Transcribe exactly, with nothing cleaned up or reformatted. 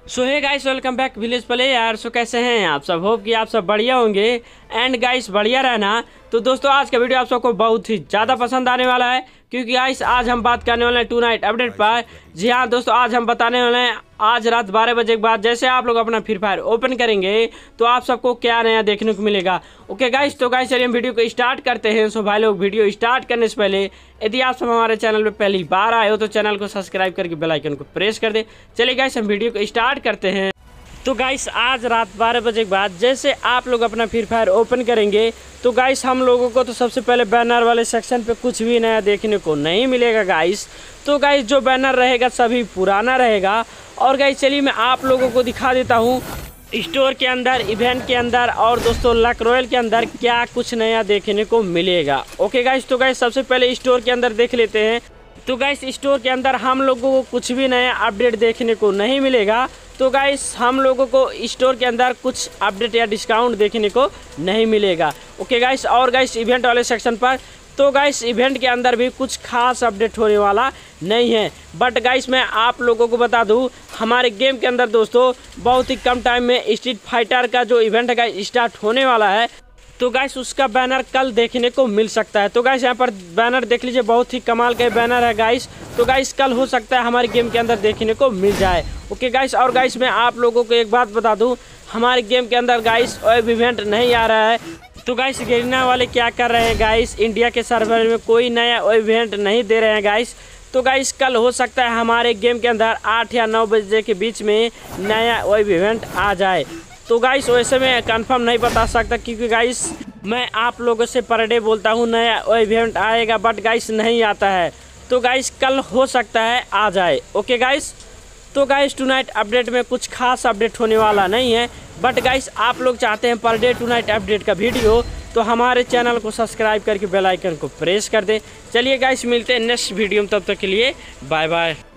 सो hey guys, welcome back village play यार। So कैसे हैं आप सब? होप कि आप सब बढ़िया होंगे एंड गाइस बढ़िया रहना। तो दोस्तों आज का वीडियो आप सबको बहुत ही ज़्यादा पसंद आने वाला है, क्योंकि गाइस आज हम बात करने वाले हैं टू नाइट अपडेट पर। जी हाँ दोस्तों, आज हम बताने वाले हैं आज रात बारह बजे के बाद जैसे आप लोग अपना फ्री फायर ओपन करेंगे तो आप सबको क्या नया देखने को मिलेगा। ओके गाइस, तो गाइस चलिए हम वीडियो को स्टार्ट करते हैं। सो भाई लोग, वीडियो स्टार्ट करने से पहले यदि आप सब हमारे चैनल पे पहली बार आए हो तो चैनल को सब्सक्राइब करके बेल आइकन को प्रेस कर दे। चलिए गाइस हम वीडियो को स्टार्ट करते हैं। तो गाइस आज रात बारह बजे के बाद जैसे आप लोग अपना फ्री फायर ओपन करेंगे तो गाइस हम लोगों को तो सबसे पहले बैनर वाले सेक्शन पे कुछ भी नया देखने को नहीं मिलेगा गाइस। तो गाइस जो बैनर रहेगा सभी पुराना रहेगा। और गाइस चलिए मैं आप लोगों को दिखा देता हूँ स्टोर के अंदर, इवेंट के अंदर और दोस्तों लक रॉयल के अंदर क्या कुछ नया देखने को मिलेगा। ओके गाइस, तो गाइस सबसे पहले स्टोर के अंदर देख लेते हैं। तो गाइस स्टोर के अंदर हम लोगों को कुछ भी नया अपडेट देखने को नहीं मिलेगा। तो गाइस हम लोगों को स्टोर के अंदर कुछ अपडेट या डिस्काउंट देखने को नहीं मिलेगा। ओके गाइस, और गाइस इवेंट वाले सेक्शन पर तो गाइस इवेंट के अंदर भी कुछ खास अपडेट होने वाला नहीं है। बट गाइस मैं आप लोगों को बता दूं, हमारे गेम के अंदर दोस्तों बहुत ही कम टाइम में स्ट्रीट फाइटर का जो इवेंट है स्टार्ट होने वाला है। तो गाइस उसका बैनर कल देखने को मिल सकता है। तो गाइस यहाँ पर बैनर देख लीजिए, बहुत ही कमाल का बैनर है गाइस। तो गाइस कल हो सकता है हमारे गेम के अंदर देखने को मिल जाए। ओके गाइस, और गाइस मैं आप लोगों को एक बात बता दूं, हमारे गेम के अंदर गाइस वेब इवेंट नहीं आ रहा है। तो गाइस गेरिना वाले क्या कर रहे हैं गाइस, इंडिया के सर्वर में कोई नया वेब इवेंट नहीं दे रहे हैं गाइस। तो गाइस कल हो सकता है हमारे गेम के अंदर आठ या नौ बजे के बीच में नया वेब इवेंट आ जाए। तो गाइस वैसे मैं कंफर्म नहीं बता सकता, क्योंकि गाइस मैं आप लोगों से पर डे बोलता हूँ नया इवेंट आएगा, बट गाइस नहीं आता है। तो गाइस कल हो सकता है आ जाए। ओके गाइस, तो गाइस टू नाइट अपडेट में कुछ खास अपडेट होने वाला नहीं है। बट गाइस आप लोग चाहते हैं पर डे टू नाइट अपडेट का वीडियो, तो हमारे चैनल को सब्सक्राइब करके बेल आइकन को प्रेस कर दे। चलिए गाइस मिलते हैं नेक्स्ट वीडियो में, तब तक के लिए बाय बाय।